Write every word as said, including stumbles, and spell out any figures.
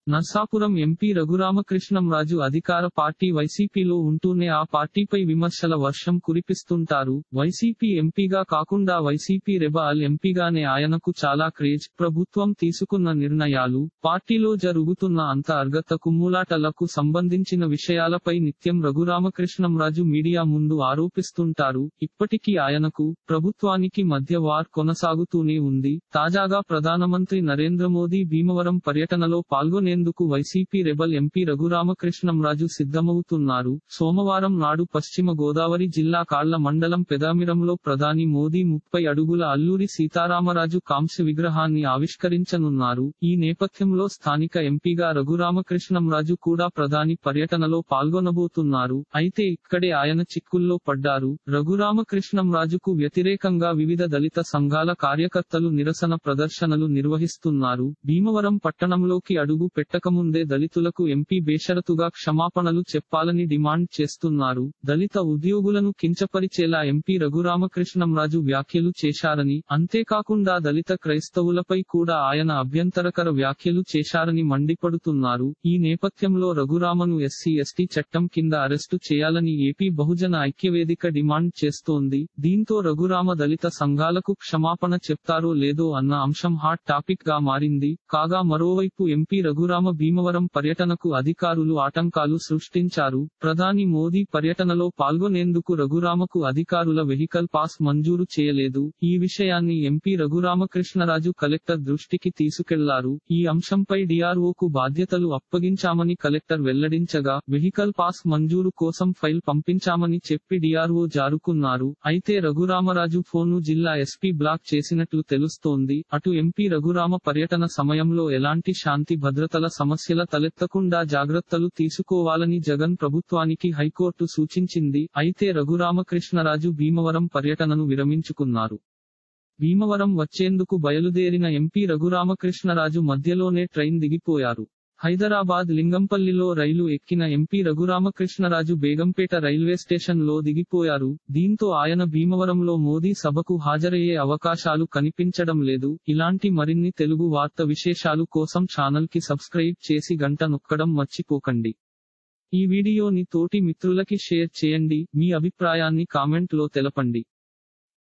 Narsapuram MP Raghurama Krishnam Raju అధికార party వైసీపీలో ఉంటూనే ఆ పార్టీపై విమర్శల వర్షం కురిపిస్తుంటారు. వైసీపీ ఎంపీగా కాకుండా వైసీపీ రెబల్ ఎంపీగానే ఆయనకు చాలా క్రేజ్. ప్రభుత్వం తీసుకున్న నిర్ణయాలు, పార్టీలో జరుగుతున్న అంతర్గత కుమ్ములాటలకు సంబంధించిన విషయాలపై నిత్యం రఘురామకృష్ణంరాజు మీడియా ముందు ఆరోపిస్తుంటారు. ఇప్పటికీ ఆయనకు, ప్రభుత్వానికి మధ్య వార్ కొనసాగుతూనే ఉంది. తాజాగా ప్రధానమంత్రి నరేంద్ర మోదీ భీమవరం పర్యటనలో పాల్గొనే ందుకు వైసీపీ రెబల్ ఎంపీ రఘురామకృష్ణంరాజు సిద్ధమవుతున్నారు. సోమవారం నాడు పశ్చిమ గోదావరి జిల్లా కాళ్ల మండలం పెదామిరంలో ప్రధాని మోదీ ముప్పై అడుగుల అల్లూరి సీతారామరాజు కాంస్య విగ్రహాన్ని ఆవిష్కరించనున్నారు. ఈ నేపథ్యంలో స్థానిక ఎంపీగా రఘురామకృష్ణంరాజు కూడా ప్రధాని పర్యటనలో పాల్గొనబోతున్నారు. అయితే ఇక్కడే ఆయన చిక్కుల్లో పడ్డారు. రఘురామకృష్ణంరాజుకు వ్యతిరేకంగా వివిధ దళిత సంఘాల కార్యకర్తలు నిరసన ప్రదర్శనలు నిర్వహిస్తున్నారు. భీమవరం పట్టణంలోకి అడుగు పెట్టకముందే దళితులకు ఎంపీ బేషరతుగా క్షమాపణలు చెప్పాలని డిమాండ్ చేస్తున్నారు. దళిత ఉద్యోగులను కించపరిచేలా ఎంపీ రఘురామకృష్ణంరాజు వ్యాఖ్యలు చేశారని, అంతేకాకుండా దళిత క్రైస్తవులపై కూడా ఆయన అభ్యంతరకర వ్యాఖ్యలు చేశారని మండిపడుతున్నారు. ఈ నేపథ్యంలో రఘురామను ఎస్సీ ఎస్టీ చట్టం కింద అరెస్టు చేయాలని ఏపీ బహుజన ఐక్యవేదిక డిమాండ్ చేస్తోంది. దీంతో రఘురామ దళిత సంఘాలకు క్షమాపణ చెప్తారో లేదో అన్న అంశం హాట్ టాపిక్ గా మారింది. కాగా మరోవైపు ఎంపీ రఘురామ భీమవరం పర్యటనకు అధికారులు ఆటంకాలు సృష్టించారు. ప్రధాని మోదీ పర్యటనలో పాల్గొనేందుకు రఘురామకు అధికారుల వెహికల్ పాస్ మంజూరు చేయలేదు. ఈ విషయాన్ని ఎంపీ రఘురామకృష్ణరాజు కలెక్టర్ దృష్టికి తీసుకెళ్లారు. ఈ అంశంపై డీఆర్ఓకు బాధ్యతలు అప్పగించామని కలెక్టర్ వెల్లడించగా, వెహికల్ పాస్ మంజూరు కోసం ఫైల్ పంపించామని చెప్పి డీఆర్ఓ జారుకున్నారు. అయితే రఘురామరాజు ఫోన్ను జిల్లా ఎస్పీ బ్లాక్ చేసినట్లు తెలుస్తోంది. అటు ఎంపీ రఘురామ పర్యటన సమయంలో ఎలాంటి శాంతి భద్రతల సమస్యల తలెత్తకుండా జాగ్రత్తలు తీసుకోవాలని జగన్ ప్రభుత్వానికి హైకోర్టు సూచించింది. అయితే రఘురామకృష్ణరాజు భీమవరం పర్యటనను విరమించుకున్నారు. భీమవరం వచ్చేందుకు బయలుదేరిన ఎంపీ రఘురామకృష్ణరాజు మధ్యలోనే ట్రైన్ దిగిపోయారు. హైదరాబాద్ లింగంపల్లిలో రైలు ఎక్కిన MP Raghuramakrishnaraju Begumpet railway station లో దిగిపోయారు. దీంతో ఆయన భీమవరంలో మోదీ సభకు హాజరయ్యే అవకాశాలు కనిపించడం లేదు. ఇలాంటి మరిన్ని తెలుగు వార్త విశేషాలు కోసం ఛానల్ కి సబ్స్క్రైబ్ చేసి గంట నొక్కడం మర్చిపోకండి. ఈ వీడియోని తోటి మిత్రులకి షేర్ చేయండి. మీ అభిప్రాయాన్ని కామెంట్ లో తెలపండి.